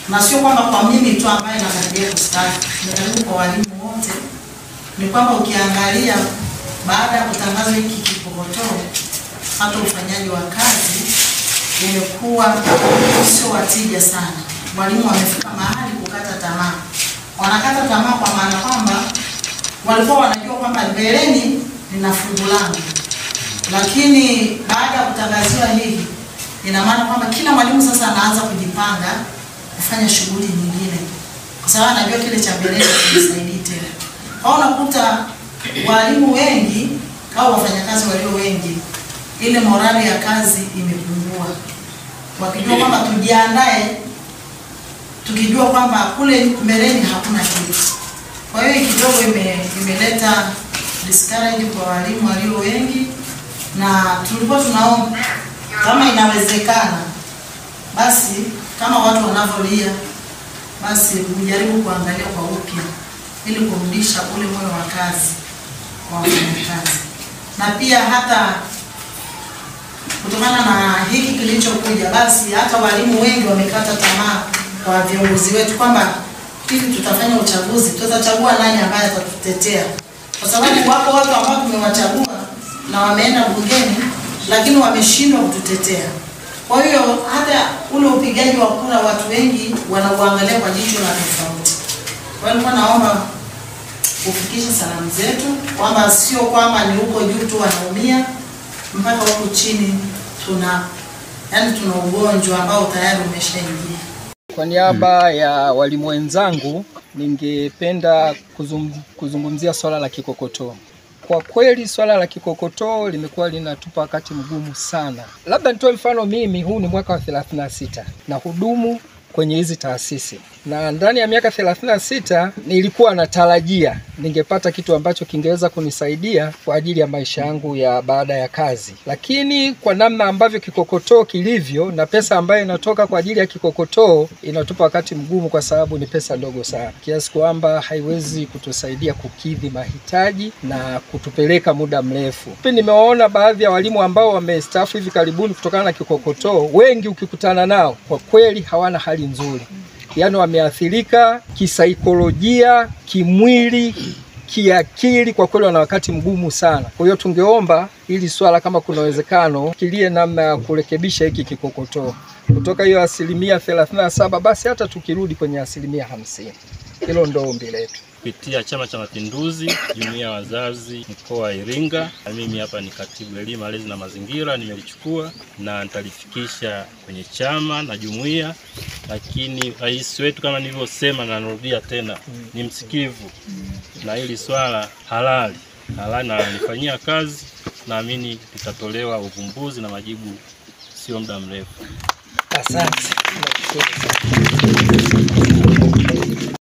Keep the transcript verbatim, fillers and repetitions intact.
na sio kwamba kwa mimi tu ambaye nakaribia kustaafu, ni karibu kwa walimu wote. Ni kwamba ukiangalia baada ya kutangaza hiki kikokotoo, hata ufanyaji wa kazi umekuwa sio watija sana. Walimu wamefika mahali kukata tamaa. Wanakata tamaa kwa maana kwamba walikuwa wanajua kwamba mbeleni nina fungu langu. Lakini baada ya kutangaziwa hivi, ina maana kwamba kila mwalimu sasa anaanza kujipanga kufanya shughuli nyingine, kwa sababu anajua kile cha mbeleni kimsaidii tena. Kwa unakuta walimu wengi au wafanyakazi walio wengi, ile morali ya kazi imepungua. Wakijua kwamba tujiandae, tukijua kwamba kule mbeleni hakuna kitu. Kwa hiyo kidogo ime, imeleta discourage kwa walimu walio wengi, na tulikuwa tunaomba kama inawezekana basi kama watu wanavolia basi mjaribu kuangalia kwa upya ili kurudisha ule moyo wa kazi kwa wafanyakazi. Na pia hata kutokana na hiki kilichokuja, basi hata walimu wengi wamekata tamaa kwa viongozi wetu kwamba hivi tutafanya uchaguzi, tutachagua nani ambaye atatutetea, kwa sababu wako watu ambao tumewachagua na wameenda bungeni lakini wameshindwa kututetea. Kwa hiyo hata ule upigaji wa kura watu wengi wanauangalia kwa jicho la tofauti. Kwa hiyo naomba kufikisha salamu zetu kwamba sio kwamba ni huko juu tu wanaumia, mpaka huko chini tuna yani tuna ugonjwa ambao tayari umeshaingia. Kwa niaba ya walimu wenzangu, ningependa kuzum, kuzungumzia swala la kikokotoo. Kwa kweli swala la kikokotoo limekuwa linatupa wakati mgumu sana. Labda nitoe mfano, mimi huu ni mwaka wa thelathini na sita na hudumu kwenye hizi taasisi. Na ndani ya miaka thelathini na sita nilikuwa natarajia ningepata kitu ambacho kingeweza kunisaidia kwa ajili ya maisha yangu ya baada ya kazi. Lakini kwa namna ambavyo kikokotoo kilivyo na pesa ambayo inatoka kwa ajili ya kikokotoo inatupa wakati mgumu, kwa sababu ni pesa ndogo sana, kiasi kwamba haiwezi kutusaidia kukidhi mahitaji na kutupeleka muda mrefu. Pia nimewaona baadhi ya walimu ambao wamestaafu hivi karibuni kutokana na kikokotoo. Wengi ukikutana nao kwa kweli hawana hali nzuri. Yaani wameathirika kisaikolojia, kimwili, kiakili, kwa kweli wana wakati mgumu sana. Kwa hiyo tungeomba ili swala kama kuna uwezekano kilie namna ya kurekebisha hiki kikokotoo. Kutoka hiyo asilimia thelathini na saba basi hata tukirudi kwenye asilimia hamsini. Hilo ndio ombi letu. Kupitia Chama cha Mapinduzi, Jumuiya ya Wazazi mkoa wa Iringa, na mimi hapa ni katibu elimu, malezi na mazingira, nimelichukua na nitalifikisha kwenye chama na jumuiya. Lakini rais wetu kama nilivyosema na narudia tena, ni msikivu na hili swala halali halali na nifanyia kazi, naamini litatolewa uvumbuzi na majibu sio muda mrefu. Asante.